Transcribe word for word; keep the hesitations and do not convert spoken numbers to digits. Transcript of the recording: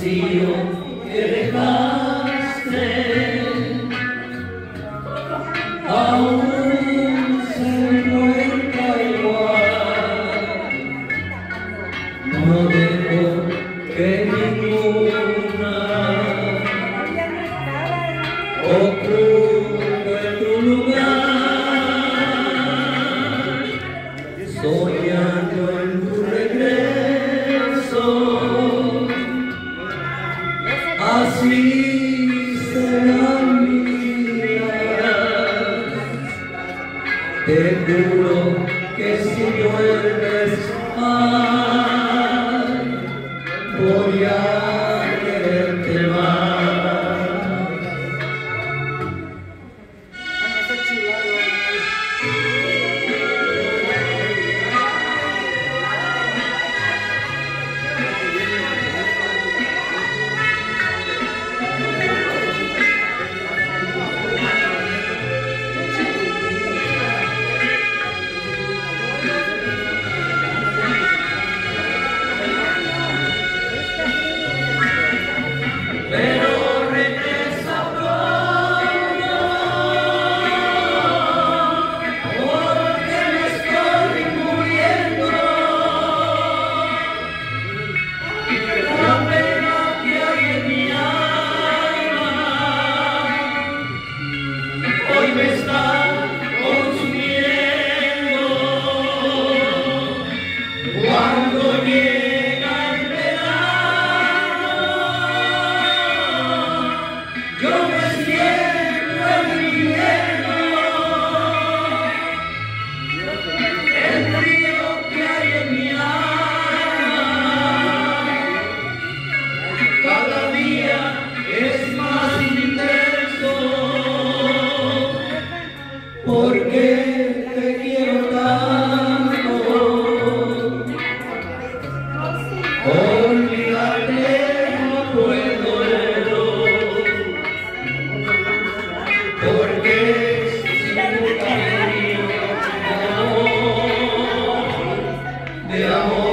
vacío que dejaste aún se encuentra igual. No dejo que ninguna ocupe tu lugar, soñando en tu regreso. Así será mi vida. Te juro que si vuelves, ay, voy a quererte más. Pero regresa pronto, porque me estoy muriendo. La pena que hay en mi alma hoy me está consumiendo. Cuando llega el verano, yo me siento en invierno. El frío que hay en mi alma cada día es más intenso, porque te quiero tanto. Olvidarte no puedo, porque sin tu cariño de amor, de amor.